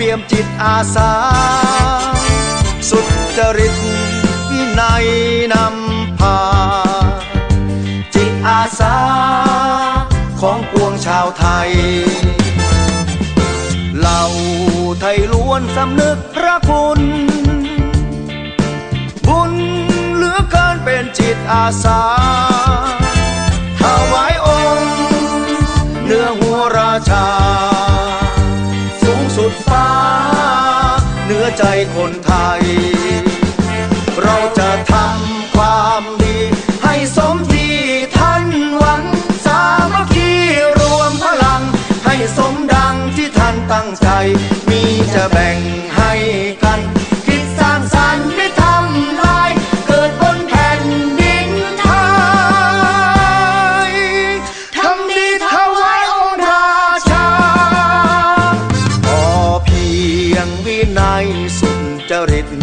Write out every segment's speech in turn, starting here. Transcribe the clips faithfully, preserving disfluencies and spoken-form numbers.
ปี่ยมจิตอาสาสุจริตวินัยนำพาจิตอาสาของปวงชาวไทยเหล่าไทยล้วนสำนึกพระคุณบุญเหลือเกินเป็นจิตอาสาถวายองค์เนื้อหัวราชาสูงสุดฟ้าเหนือใจคนไทยเราจะทำความดีให้สมที่ท่านหวังสามัคคีรวมพลังให้สมดังที่ท่านตั้งใจมีจะแบ่งให้กันคิดสร้างสรรค์ไม่ทำลายเกิดบนแผ่นดินไทยทำดีถวายองค์ราชาพอเพียงวินัยสุจริต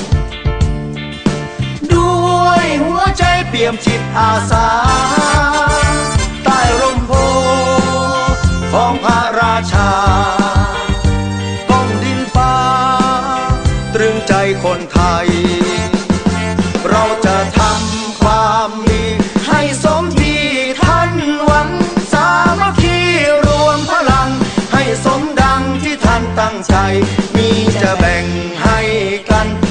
ด้วยหัวใจเปี่ยมจิตอาสาใต้ร่มโพของพระราชาก้องดินฟ้าตรึงใจคนไทยเราจะทำความดีให้สมที่ท่านหวังสามัคคีรวมพลังให้สมดังที่ท่านตั้งใจมีจะแบ่งให้กัน